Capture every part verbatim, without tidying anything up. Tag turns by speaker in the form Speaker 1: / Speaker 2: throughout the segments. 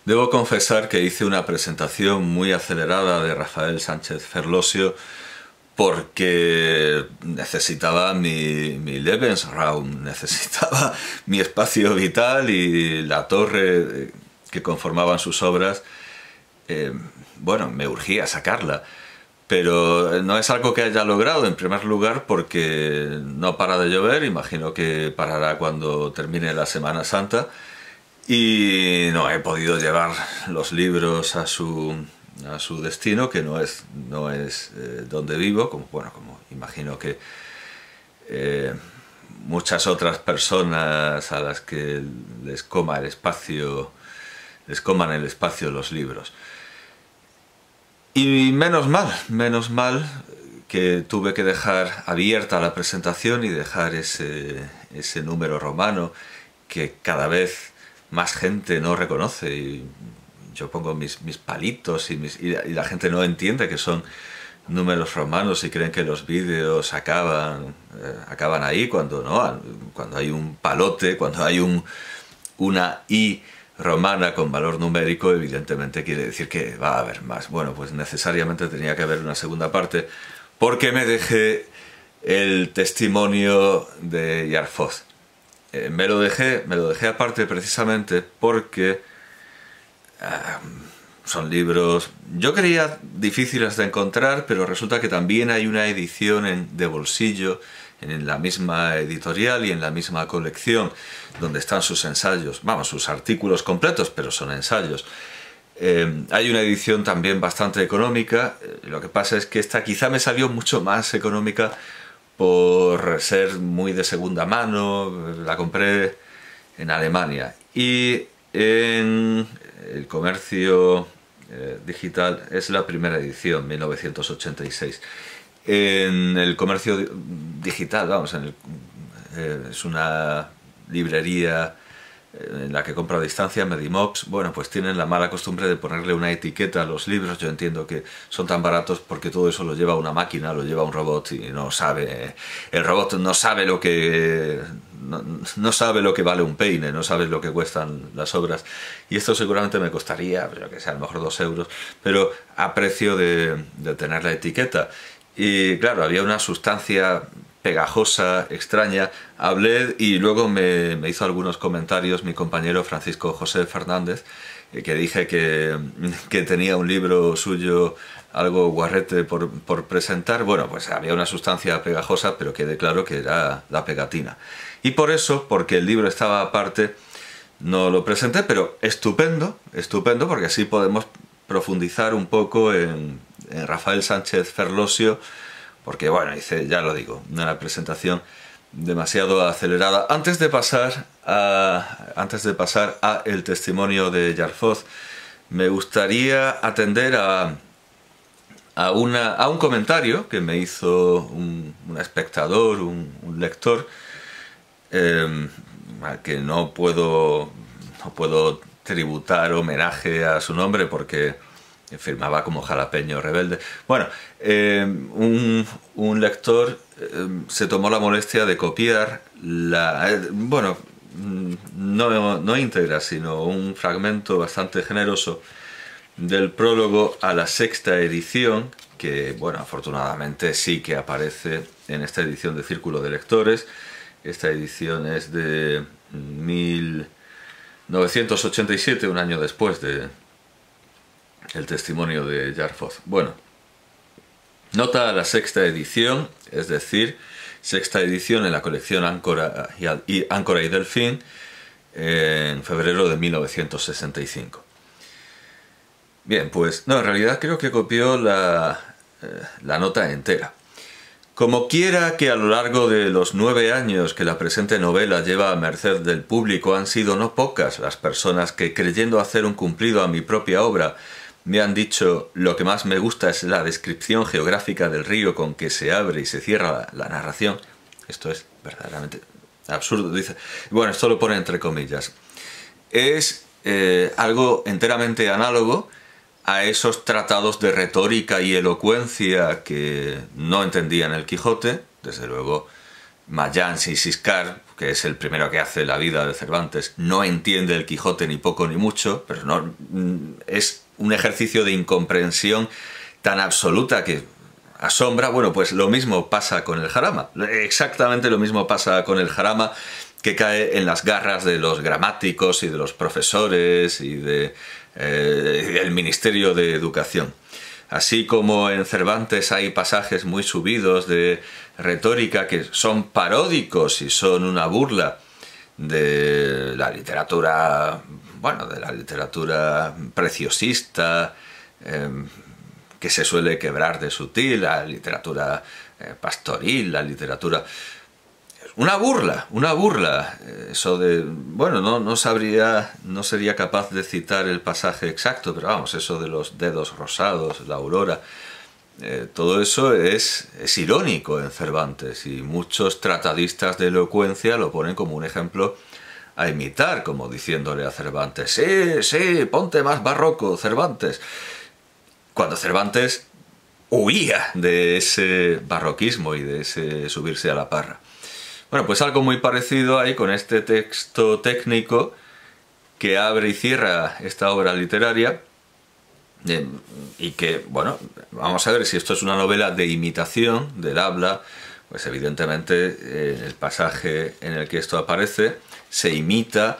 Speaker 1: Debo confesar que hice una presentación muy acelerada de Rafael Sánchez Ferlosio porque necesitaba mi, mi Lebensraum, necesitaba mi espacio vital, y la torre que conformaban sus obras, eh, bueno, me urgía sacarla. Pero no es algo que haya logrado, en primer lugar porque no para de llover, imagino que parará cuando termine la Semana Santa, y no he podido llevar los libros a su, a su destino, que no es, no es eh, donde vivo, como, bueno, como imagino que eh, muchas otras personas a las que les coma el espacio, les coman el espacio los libros. Y menos mal, menos mal que tuve que dejar abierta la presentación y dejar ese, ese número romano que cada vez más gente no reconoce. Y yo pongo mis, mis palitos y, mis, y, la, y la gente no entiende que son números romanos y creen que los vídeos acaban, eh, acaban ahí, cuando no, cuando hay un palote, cuando hay un, una I romana con valor numérico, evidentemente quiere decir que va a haber más. Bueno, pues necesariamente tenía que haber una segunda parte, porque me dejé el testimonio de Yarfoz. Eh, me lo dejé, me lo dejé aparte precisamente porque uh, son libros, yo creía difíciles de encontrar, pero resulta que también hay una edición en, de bolsillo, en la misma editorial y en la misma colección, donde están sus ensayos, vamos, sus artículos completos, pero son ensayos. Eh, hay una edición también bastante económica. Lo que pasa es que esta quizá me salió mucho más económica por ser muy de segunda mano. La compré en Alemania, y en el comercio eh, digital es la primera edición, mil novecientos ochenta y seis. En el comercio digital, vamos, en el, eh, es una librería en la que compro a distancia, Medimox. Bueno, pues tienen la mala costumbre de ponerle una etiqueta a los libros. Yo entiendo que son tan baratos porque todo eso lo lleva una máquina, lo lleva un robot, y no sabe, el robot no sabe lo que no, no sabe lo que vale un peine, no sabe lo que cuestan las obras, y esto seguramente me costaría, yo que sé, a lo mejor dos euros, pero a precio de, de tener la etiqueta. Y claro, había una sustancia pegajosa, extraña. Hablé y luego me, me hizo algunos comentarios mi compañero Francisco José Fernández, eh, que dije que, que tenía un libro suyo algo guarrete por, por presentar. Bueno, pues había una sustancia pegajosa, pero quede claro que era la pegatina. Y por eso, porque el libro estaba aparte, no lo presenté, pero estupendo, estupendo, porque así podemos profundizar un poco en, en Rafael Sánchez Ferlosio, porque bueno, hice, ya lo digo, una presentación demasiado acelerada. Antes de pasar a, antes de pasar a el testimonio de Yarfoz, me gustaría atender a, a, una, a un comentario que me hizo un, un espectador, un, un lector, eh, al que no puedo, no puedo tributar homenaje a su nombre porque firmaba como Jalapeño Rebelde. Bueno, eh, un, un lector eh, se tomó la molestia de copiar la... Eh, bueno, no, no íntegra, sino un fragmento bastante generoso del prólogo a la sexta edición, que, bueno, afortunadamente sí que aparece en esta edición de Círculo de Lectores. Esta edición es de mil novecientos ochenta y siete, un año después de el testimonio de Yarfoz. Bueno, nota a la sexta edición, es decir, sexta edición en la colección Áncora y, Áncora y Delfín, en febrero de mil novecientos sesenta y cinco. Bien, pues no, en realidad creo que copió la, eh, la nota entera. Como quiera que a lo largo de los nueve años que la presente novela lleva a merced del público, han sido no pocas las personas que, creyendo hacer un cumplido a mi propia obra, me han dicho: lo que más me gusta es la descripción geográfica del río con que se abre y se cierra la, la narración. Esto es verdaderamente absurdo, dice. Bueno, esto lo pone entre comillas. Es eh, algo enteramente análogo a esos tratados de retórica y elocuencia que no entendían el Quijote. Desde luego, Mayans y Siscar, que es el primero que hace la vida de Cervantes, no entiende el Quijote ni poco ni mucho, pero no, es un ejercicio de incomprensión tan absoluta que asombra. Bueno, pues lo mismo pasa con el Jarama, exactamente lo mismo pasa con el Jarama, que cae en las garras de los gramáticos y de los profesores y de, eh, del Ministerio de Educación. Así como en Cervantes hay pasajes muy subidos de retórica que son paródicos y son una burla de la literatura, bueno, de la literatura preciosista, eh, que se suele quebrar de sutil, la literatura eh, pastoril, la literatura... Una burla, una burla, eso de... Bueno, no, no sabría, no sería capaz de citar el pasaje exacto, pero vamos, eso de los dedos rosados, la aurora, eh, todo eso es, es irónico en Cervantes y muchos tratadistas de elocuencia lo ponen como un ejemplo a imitar, como diciéndole a Cervantes, sí, sí, ponte más barroco, Cervantes, cuando Cervantes huía de ese barroquismo y de ese subirse a la parra. Bueno, pues algo muy parecido hay con este texto técnico que abre y cierra esta obra literaria eh, y que, bueno, vamos a ver si esto es una novela de imitación del habla, pues evidentemente eh, en el pasaje en el que esto aparece se imita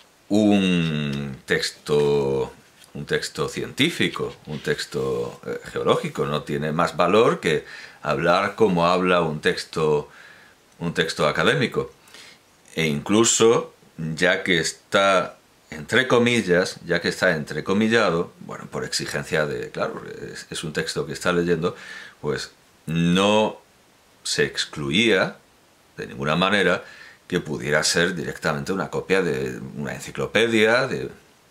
Speaker 1: un texto, un texto científico, un texto eh, geológico, no tiene más valor que hablar como habla un texto un texto académico, e incluso ya que está entre comillas, ya que está entrecomillado, bueno, por exigencia de, claro, es, es un texto que está leyendo, pues no se excluía de ninguna manera que pudiera ser directamente una copia de una enciclopedia, de...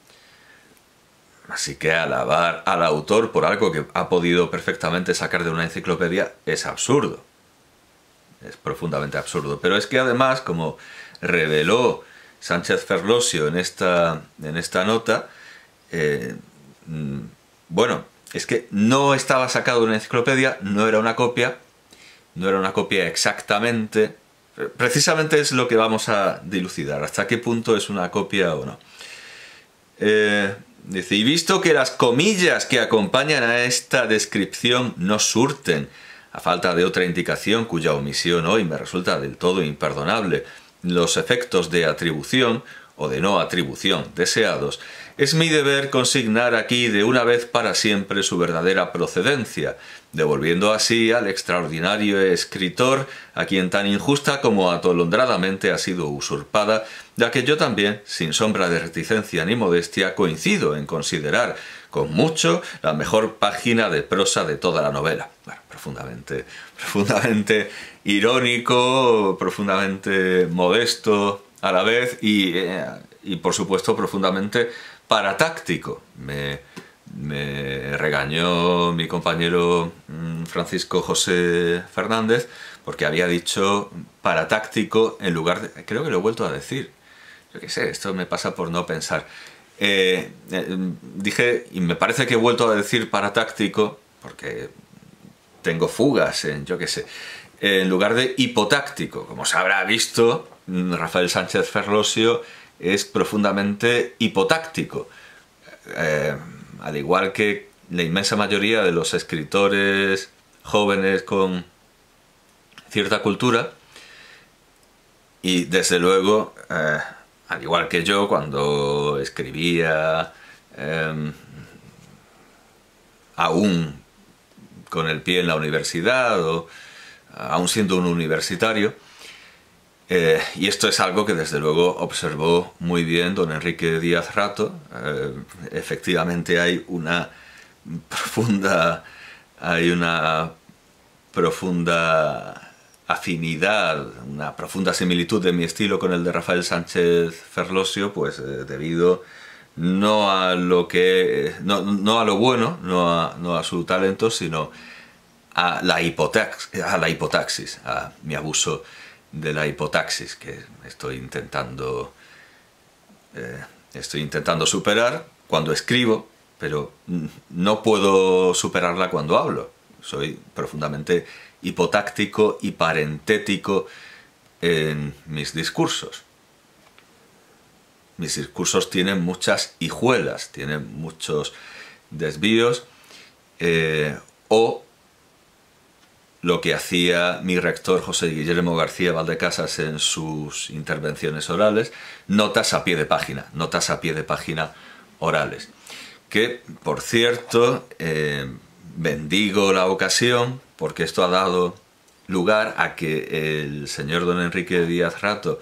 Speaker 1: Así que alabar al autor por algo que ha podido perfectamente sacar de una enciclopedia es absurdo. Es profundamente absurdo. Pero es que además, como reveló Sánchez Ferlosio en esta, en esta nota, eh, bueno, es que no estaba sacado de una enciclopedia, no era una copia, no era una copia exactamente. Precisamente es lo que vamos a dilucidar, hasta qué punto es una copia o no. Eh, dice, y visto que las comillas que acompañan a esta descripción no surten, a falta de otra indicación cuya omisión hoy me resulta del todo imperdonable, los efectos de atribución o de no atribución deseados, es mi deber consignar aquí de una vez para siempre su verdadera procedencia, devolviendo así al extraordinario escritor a quien tan injusta como atolondradamente ha sido usurpada, ya que yo también, sin sombra de reticencia ni modestia, coincido en considerar con mucho la mejor página de prosa de toda la novela. Bueno, profundamente, profundamente irónico, profundamente modesto a la vez y, eh, y por supuesto profundamente paratáctico. Me, me regañó mi compañero Francisco José Fernández porque había dicho paratáctico en lugar de... Creo que lo he vuelto a decir. Yo qué sé, esto me pasa por no pensar. Eh, eh, dije, y me parece que he vuelto a decir paratáctico, porque tengo fugas en, yo qué sé, en lugar de hipotáctico. Como se habrá visto, Rafael Sánchez Ferlosio es profundamente hipotáctico. Eh, al igual que la inmensa mayoría de los escritores jóvenes con cierta cultura, y desde luego... Eh, al igual que yo, cuando escribía eh, aún con el pie en la universidad o aún siendo un universitario, eh, y esto es algo que desde luego observó muy bien don Enrique Díaz Rato. Eh, efectivamente hay una profunda, hay una profunda afinidad, una profunda similitud de mi estilo con el de Rafael Sánchez Ferlosio, pues eh, debido no a lo que no, no a lo bueno, no a, no a su talento, sino a la hipotaxis, a la hipotaxis, a mi abuso de la hipotaxis que estoy intentando eh, estoy intentando superar cuando escribo, pero no puedo superarla cuando hablo. Soy profundamente hipotáctico y parentético en mis discursos. Mis discursos tienen muchas hijuelas, tienen muchos desvíos, eh, o lo que hacía mi rector José Guillermo García Valdecasas en sus intervenciones orales, notas a pie de página, notas a pie de página orales. Que, por cierto, eh, bendigo la ocasión, porque esto ha dado lugar a que el señor don Enrique Díaz Rato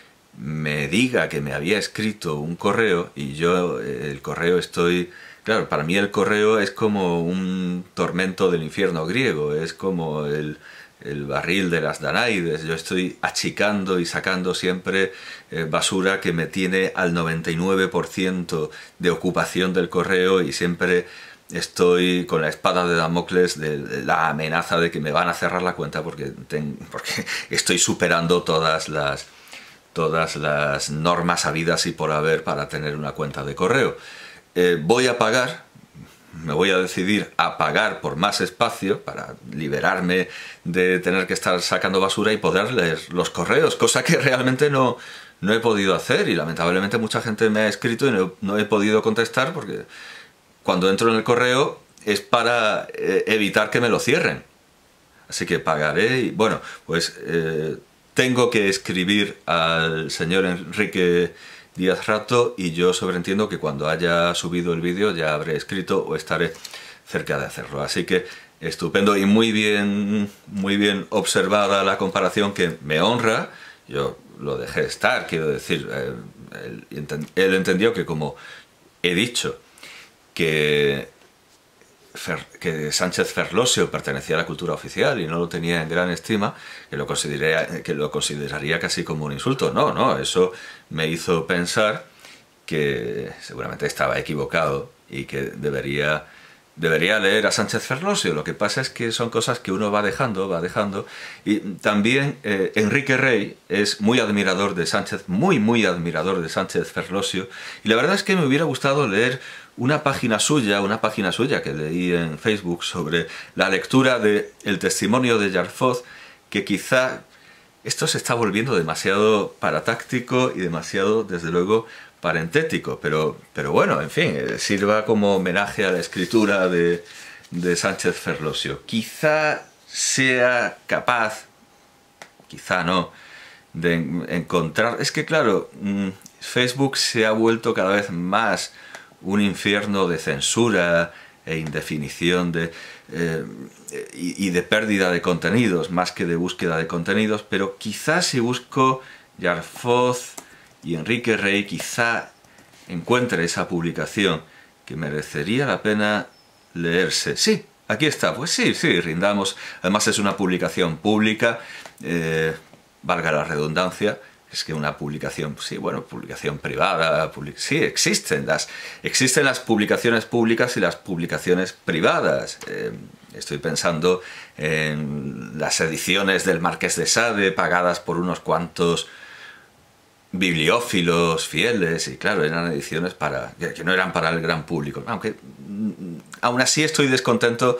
Speaker 1: me diga que me había escrito un correo, y yo el correo estoy... Claro, para mí el correo es como un tormento del infierno griego, es como el, el barril de las Danaides. Yo estoy achicando y sacando siempre eh, basura que me tiene al noventa y nueve por ciento de ocupación del correo, y siempre estoy con la espada de Damocles de, de la amenaza de que me van a cerrar la cuenta porque, ten, porque estoy superando todas las, todas las normas habidas y por haber para tener una cuenta de correo. Eh, voy a pagar, me voy a decidir a pagar por más espacio para liberarme de tener que estar sacando basura y poder leer los correos, cosa que realmente no, no he podido hacer, y lamentablemente mucha gente me ha escrito y no, no he podido contestar porque cuando entro en el correo es para eh, evitar que me lo cierren. Así que pagaré y bueno, pues eh, tengo que escribir al señor Enrique Díaz Rato, y yo sobreentiendo que cuando haya subido el vídeo ya habré escrito o estaré cerca de hacerlo. Así que estupendo y muy bien, muy bien observada la comparación, que me honra. Yo lo dejé estar, quiero decir, eh, él, él entendió que como he dicho que, Fer, que Sánchez Ferlosio pertenecía a la cultura oficial y no lo tenía en gran estima, que lo, consideraría, que lo consideraría casi como un insulto. No, no, eso me hizo pensar que seguramente estaba equivocado y que debería, debería leer a Sánchez Ferlosio. Lo que pasa es que son cosas que uno va dejando, va dejando. Y también eh, Enrique Rey es muy admirador de Sánchez, muy, muy admirador de Sánchez Ferlosio. Y la verdad es que me hubiera gustado leer una página suya, una página suya que leí en Facebook sobre la lectura de El testimonio de Jarfoz, que quizá esto se está volviendo demasiado paratáctico y demasiado, desde luego, parentético, pero, pero bueno, en fin, eh, sirva como homenaje a la escritura de, de Sánchez Ferlosio. Quizá sea capaz, quizá no, de en, encontrar... Es que claro, mmm, Facebook se ha vuelto cada vez más un infierno de censura e indefinición de, eh, y, y de pérdida de contenidos, más que de búsqueda de contenidos, pero quizás si busco Jarfoz y Enrique Rey, quizá encuentre esa publicación que merecería la pena leerse. Sí, aquí está, pues sí, sí, rindamos. Además es una publicación pública, eh, valga la redundancia. Es que una publicación, sí, bueno, publicación privada, public sí, existen las, existen las publicaciones públicas y las publicaciones privadas. Eh, estoy pensando en las ediciones del Marqués de Sade, pagadas por unos cuantos bibliófilos fieles, y claro, eran ediciones para, que no eran para el gran público. Aunque aún así estoy descontento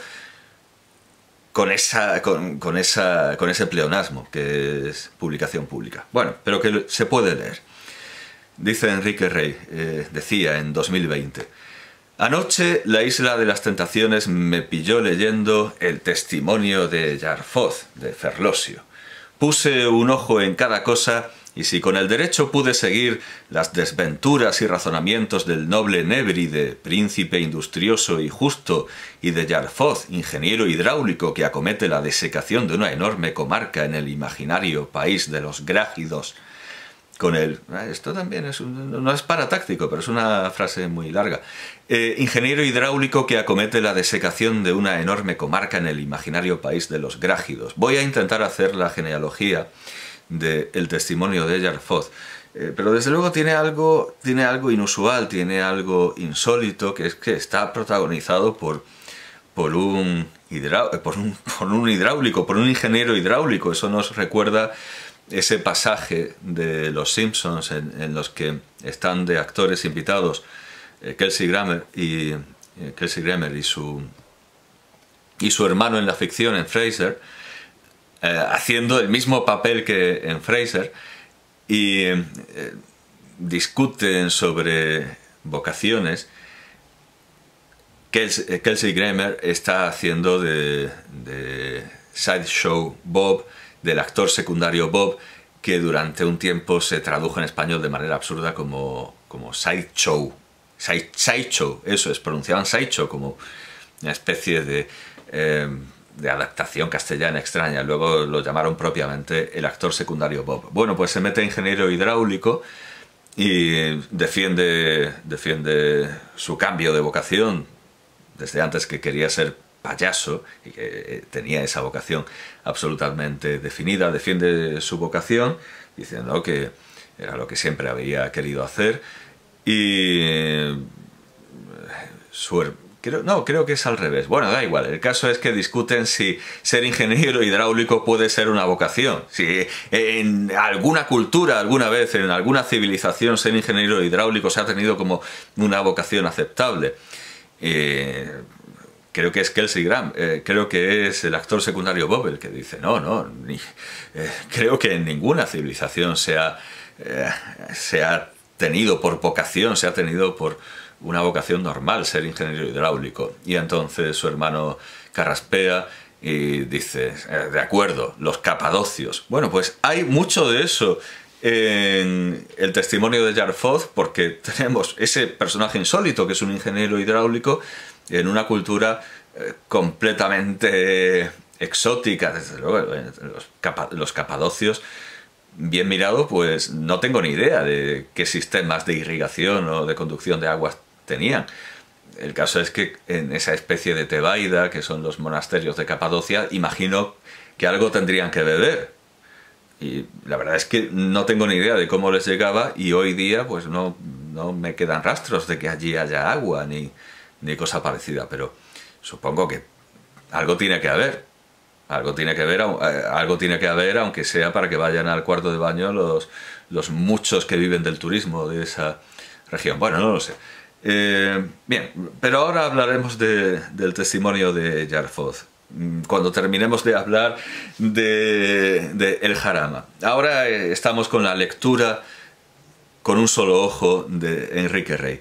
Speaker 1: con, esa, con, con, esa, con ese pleonasmo que es publicación pública. Bueno, pero que se puede leer. Dice Enrique Rey, eh, decía en dos mil veinte, anoche la Isla de las Tentaciones me pilló leyendo El testimonio de Jarfoz, de Ferlosio. Puse un ojo en cada cosa, y si con el derecho pude seguir las desventuras y razonamientos del noble Nébride, príncipe industrioso y justo, y de Jarfoz, ingeniero hidráulico que acomete la desecación de una enorme comarca en el imaginario país de los grágidos, con el... Esto también es un, no es paratáctico, pero es una frase muy larga. Eh, ingeniero hidráulico que acomete la desecación de una enorme comarca en el imaginario país de los grágidos. Voy a intentar hacer la genealogía de El testimonio de Jarfoz, eh, pero desde luego tiene algo, tiene algo inusual, tiene algo insólito, que es que está protagonizado por, por, un, hidra por, un, por un hidráulico, por un ingeniero hidráulico. Eso nos recuerda ese pasaje de Los Simpsons en, en los que están de actores invitados eh, Kelsey Grammer y eh, Kelsey Grammer y su y su hermano en la ficción, en Fraser, eh, haciendo el mismo papel que en Frasier y eh, discuten sobre vocaciones. Kelsey, Kelsey Grammer está haciendo de, de Sideshow Bob, del actor secundario Bob, que durante un tiempo se tradujo en español de manera absurda como, como Sideshow. Side, Sideshow, eso es, pronunciaban Sideshow como una especie de, eh, de adaptación castellana extraña. Luego lo llamaron propiamente el actor secundario Bob. Bueno, pues se mete ingeniero hidráulico y defiende, defiende su cambio de vocación desde antes, que quería ser payaso y que tenía esa vocación absolutamente definida. Defiende su vocación diciendo que era lo que siempre había querido hacer y su, creo, no, creo que es al revés. Bueno, da igual, el caso es que discuten si ser ingeniero hidráulico puede ser una vocación. Si en alguna cultura, alguna vez, en alguna civilización, ser ingeniero hidráulico se ha tenido como una vocación aceptable. Eh, creo que es Kelsey Grammer, eh, creo que es el actor secundario Bob el que dice no, no, ni, eh, creo que en ninguna civilización se ha, eh, se ha tenido por vocación, se ha tenido por una vocación normal ser ingeniero hidráulico. Y entonces su hermano carraspea y dice, eh, de acuerdo, los capadocios. Bueno, pues hay mucho de eso en el testimonio de Jarfoz, porque tenemos ese personaje insólito que es un ingeniero hidráulico en una cultura eh, completamente exótica. Desde luego, los, capa los capadocios, bien mirado, pues no tengo ni idea de qué sistemas de irrigación o de conducción de aguas tenían. El caso es que en esa especie de Tebaida, que son los monasterios de Capadocia, imagino que algo tendrían que beber. Y la verdad es que no tengo ni idea de cómo les llegaba, y hoy día pues no, no me quedan rastros de que allí haya agua ni, ni cosa parecida, pero supongo que algo tiene que haber. Algo tiene que haber, algo tiene que haber, aunque sea para que vayan al cuarto de baño los, los muchos que viven del turismo de esa región. Bueno, no lo sé. Eh, bien, pero ahora hablaremos de, del testimonio de Jarfoz cuando terminemos de hablar de, de El Jarama. Ahora eh, estamos con la lectura con un solo ojo de Enrique Rey.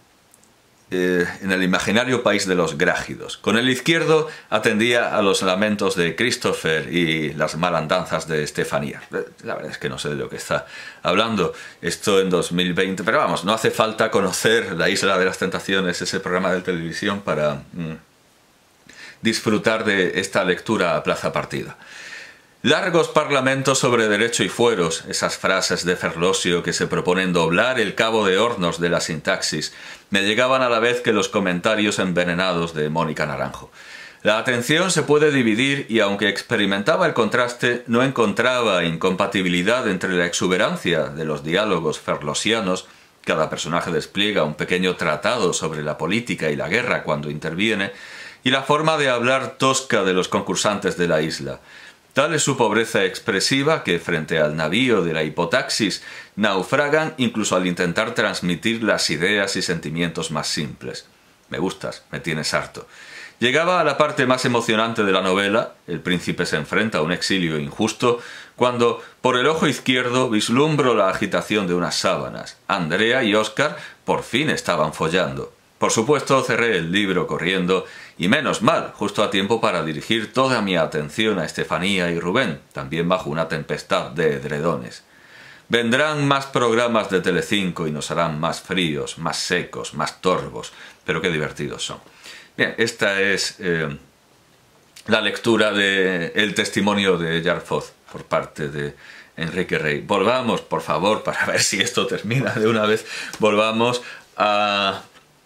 Speaker 1: Eh, en el imaginario país de los grágidos. Con el izquierdo atendía a los lamentos de Christopher y las malandanzas de Estefanía. La verdad es que no sé de lo que está hablando esto en dos mil veinte, pero vamos, no hace falta conocer La Isla de las Tentaciones, ese programa de televisión, para mm, disfrutar de esta lectura a plaza partida. Largos parlamentos sobre derecho y fueros, esas frases de Ferlosio que se proponen doblar el cabo de hornos de la sintaxis, me llegaban a la vez que los comentarios envenenados de Mónica Naranjo. La atención se puede dividir y aunque experimentaba el contraste, no encontraba incompatibilidad entre la exuberancia de los diálogos ferlosianos. Cada personaje despliega un pequeño tratado sobre la política y la guerra cuando interviene, y la forma de hablar tosca de los concursantes de la isla. Tal es su pobreza expresiva que, frente al navío de la hipotaxis, naufragan incluso al intentar transmitir las ideas y sentimientos más simples. Me gustas, me tienes harto. Llegaba a la parte más emocionante de la novela, el príncipe se enfrenta a un exilio injusto, cuando, por el ojo izquierdo, vislumbro la agitación de unas sábanas. Andrea y Oscar por fin estaban follando. Por supuesto, cerré el libro corriendo, y menos mal, justo a tiempo para dirigir toda mi atención a Estefanía y Rubén, también bajo una tempestad de edredones. Vendrán más programas de Telecinco y nos harán más fríos, más secos, más torvos, pero qué divertidos son. Bien, esta es eh, la lectura del testimonio de Jarfoz por parte de Enrique Rey. Volvamos, por favor, para ver si esto termina de una vez, volvamos a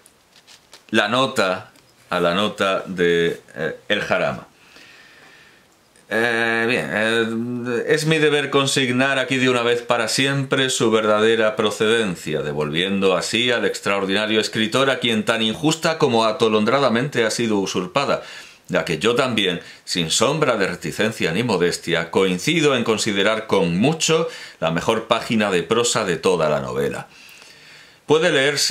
Speaker 1: la nota, a la nota de eh, El Jarama. Eh, bien, eh, es mi deber consignar aquí de una vez para siempre su verdadera procedencia, devolviendo así al extraordinario escritor a quien tan injusta como atolondradamente ha sido usurpada, ya que yo también, sin sombra de reticencia ni modestia, coincido en considerar con mucho la mejor página de prosa de toda la novela. Puede leerse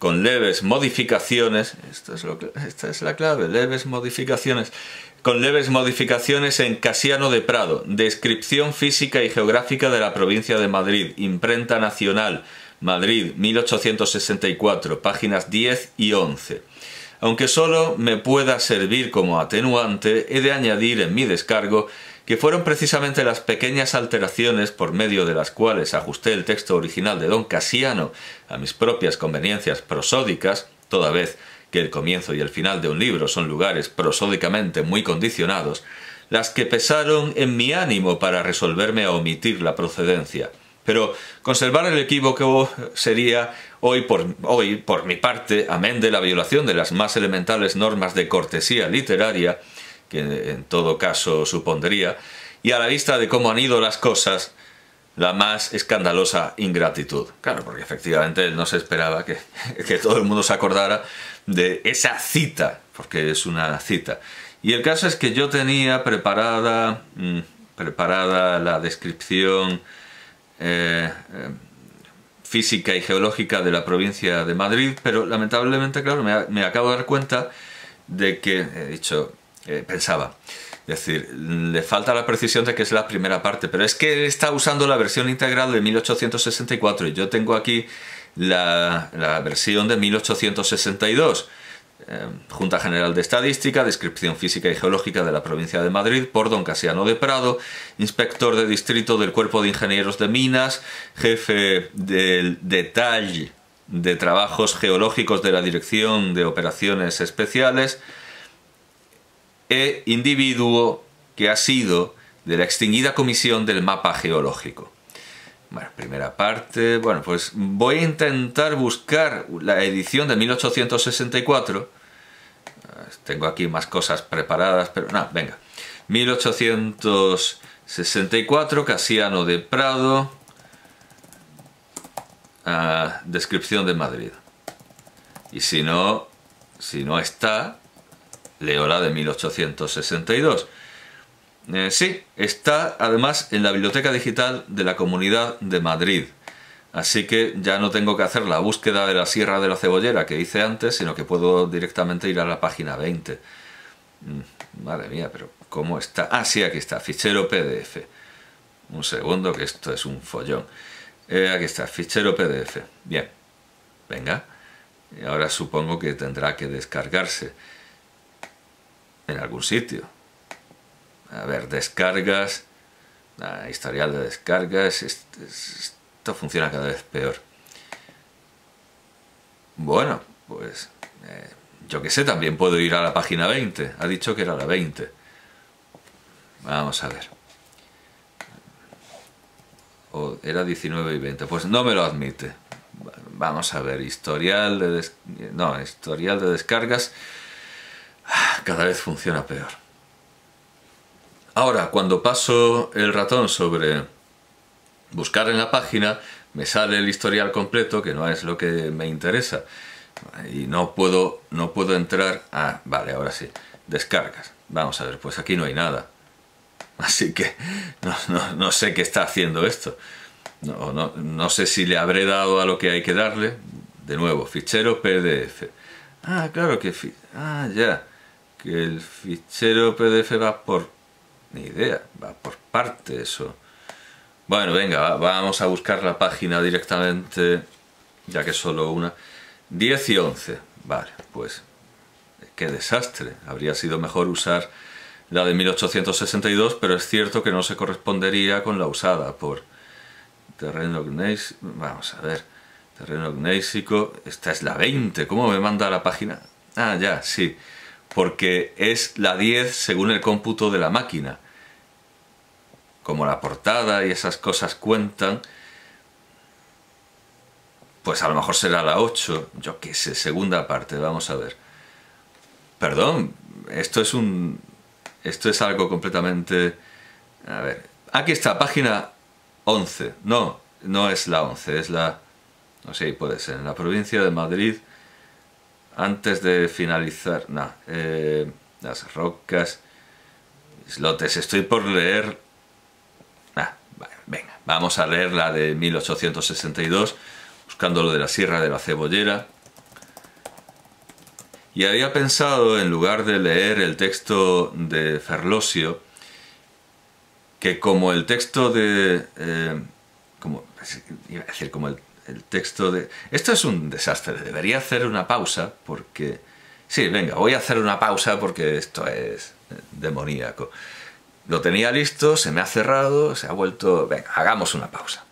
Speaker 1: con leves modificaciones, esto es lo que, esta es la clave, leves modificaciones, con leves modificaciones en Casiano de Prado, descripción física y geográfica de la provincia de Madrid, imprenta nacional, Madrid, mil ochocientos sesenta y cuatro, páginas diez y once. Aunque solo me pueda servir como atenuante, he de añadir en mi descargo que fueron precisamente las pequeñas alteraciones por medio de las cuales ajusté el texto original de don Casiano a mis propias conveniencias prosódicas, toda vez que el comienzo y el final de un libro son lugares prosódicamente muy condicionados, las que pesaron en mi ánimo para resolverme a omitir la procedencia. Pero conservar el equívoco sería hoy por, hoy, por mi parte, amén de la violación de las más elementales normas de cortesía literaria, que en todo caso supondría, y a la vista de cómo han ido las cosas, la más escandalosa ingratitud. Claro, porque efectivamente él no se esperaba que, que todo el mundo se acordara de esa cita, porque es una cita. Y el caso es que yo tenía preparada, mmm, preparada la descripción Eh, eh, física y geológica de la provincia de Madrid, pero lamentablemente, claro, me, me acabo de dar cuenta de que, he dicho, eh, pensaba, es decir, le falta la precisión de que es la primera parte, pero es que él está usando la versión integral de mil ochocientos sesenta y cuatro y yo tengo aquí la, la versión de mil ochocientos sesenta y dos. Eh, Junta General de Estadística, descripción física y geológica de la provincia de Madrid por don Casiano de Prado, inspector de distrito del Cuerpo de Ingenieros de Minas, jefe del detalle de trabajos geológicos de la Dirección de Operaciones Especiales e individuo que ha sido de la extinguida Comisión del Mapa Geológico. Bueno, primera parte, bueno, pues voy a intentar buscar la edición de mil ochocientos sesenta y cuatro. Tengo aquí más cosas preparadas, pero no, venga. mil ochocientos sesenta y cuatro, Casiano de Prado, uh, descripción de Madrid. Y si no, si no está, leo la de mil ochocientos sesenta y dos. Eh, sí, está además en la Biblioteca Digital de la Comunidad de Madrid. Así que ya no tengo que hacer la búsqueda de la Sierra de la Cebollera que hice antes, sino que puedo directamente ir a la página veinte. Mm, madre mía, pero ¿cómo está? Ah, sí, aquí está, fichero P D F. Un segundo, que esto es un follón. Eh, aquí está, fichero P D F. Bien, venga. Y ahora supongo que tendrá que descargarse en algún sitio. A ver, descargas, ah, historial de descargas, esto, esto funciona cada vez peor. Bueno, pues eh, yo que sé, también puedo ir a la página veinte, ha dicho que era la veinte. Vamos a ver. O era diecinueve y veinte, pues no me lo admite. Vamos a ver, historial de, des... no, historial de descargas, cada vez funciona peor. Ahora, cuando paso el ratón sobre buscar en la página, me sale el historial completo, que no es lo que me interesa. Y no puedo, no puedo entrar... Ah, vale, ahora sí. Descargas. Vamos a ver, pues aquí no hay nada. Así que no, no, no sé qué está haciendo esto. No, no, no sé si le habré dado a lo que hay que darle. De nuevo, fichero P D F. Ah, claro que... Fi... Ah, ya. Que el fichero P D F va por... Ni idea, va por parte eso. Bueno, venga, vamos a buscar la página directamente, ya que es solo una. diez y once. Vale, pues qué desastre. Habría sido mejor usar la de mil ochocientos sesenta y dos, pero es cierto que no se correspondería con la usada por terreno gnésico. Vamos a ver, terreno gnésico. Esta es la veinte. ¿Cómo me manda la página? Ah, ya, sí. Porque es la diez según el cómputo de la máquina. Como la portada y esas cosas cuentan, pues a lo mejor será la ocho, yo qué sé, segunda parte, vamos a ver. Perdón, esto es un... esto es algo completamente... A ver, aquí está, página once. No, no es la once, es la... no sé, puede ser, en la provincia de Madrid... Antes de finalizar, no, eh, las rocas, islotes, estoy por leer, ah, venga, vamos a leer la de mil ochocientos sesenta y dos, buscando lo de la Sierra de la Cebollera, Y había pensado, en lugar de leer el texto de Ferlosio, que como el texto de... Eh, como, iba a decir, como el, el texto de... Esto es un desastre, debería hacer una pausa porque... Sí, venga, voy a hacer una pausa porque esto es demoníaco. Lo tenía listo, se me ha cerrado, se ha vuelto... Venga, hagamos una pausa.